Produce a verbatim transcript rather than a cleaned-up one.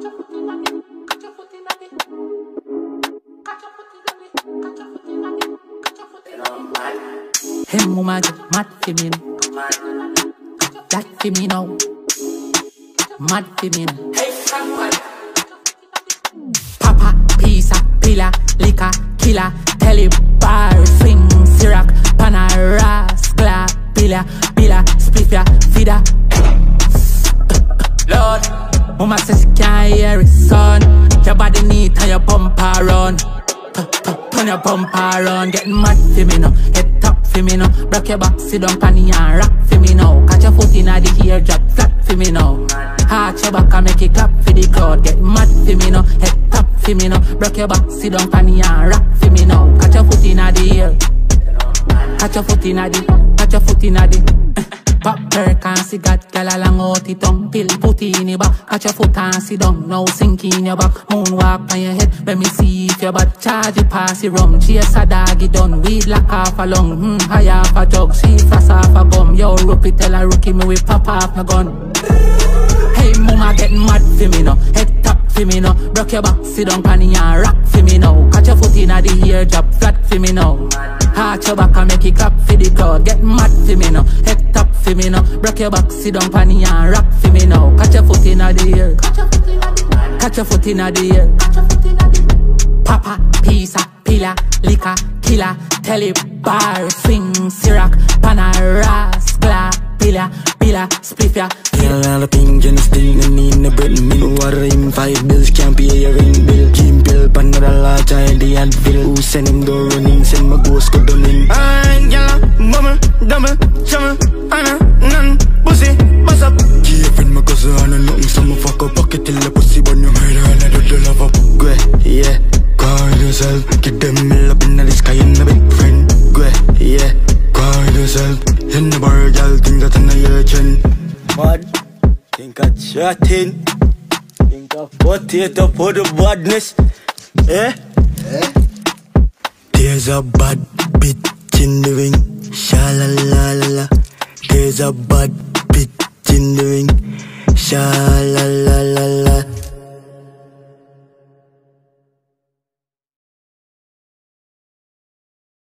Him woman get mad for me now. That for me now. Mad for me now. Papa, pizza, pillar, liquor, killer, telly, bar, swing, syrup, pana, rascal, pillar, pillar, spliffia, feeder. Lord, mama says she can't hear it, son. Your body neat and your bumper run. Turn your bumper run, getting mad for me now. Head top for me now. Rock your back, sit down, panny and rock for me now. Catch your foot in the ear, drop flat for me now. Arch your back and make it clap for the crowd. Get mad for me now. Head top for me now. Rock your back, sit down, panny and rock for me now. Catch your foot in the ear. Catch your foot in the, catch your foot in the. Pop perk and cigarette, gyal along out it tongue. Pill put it in your back, catch your foot and sit down. Now sink in your back, moonwalk on your head. Let me see if your bad charge it pass it rum. Chase a dog it done, weed lock off a lung. Hmm, high off a jug, she fast off a gum. Yo, rookie tell a rookie me we pop off my gun. Hey mama get mad for me now, head top for me now. Rock your back, sit down panny and rock for me now. Catch your foot in the ear, drop flat for me now. Arch your back and make it clap for the crowd. Get mad for me now, head top for me now. Rock your back, sit down panny and rock for me now. Catch your foot in the ear. Catch your foot in the ear. Papa, pizza, pillar, liquor, killer, telly, bar, swing, syrup, pana, rascal, pillar, pillar, spliffia. Feel all the pink and still in the bread. Me no water in five bills, can't pay your ring bill. Gym pill, panadala, child, the Advil. Who send him go running, send my ghost go down in. Alright, y'all, bubble, double, shovel, Anna, none, pussy, what's up? Key friend, my cousin, Anna, nothing, some fuck up, pocket till the pussy, but you murder, and I do the love up. Go yeah, guard yourself, get them mill up in the sky and the big friend. Go yeah, guard yourself, in the bar, y'all think that I'm your chin. Mad, think of chatting, think of potato for the badness, eh? Eh? There's a bad bitch in the ring, sha-la-la-la-la. There's a bad bitch in the ring, sha-la-la.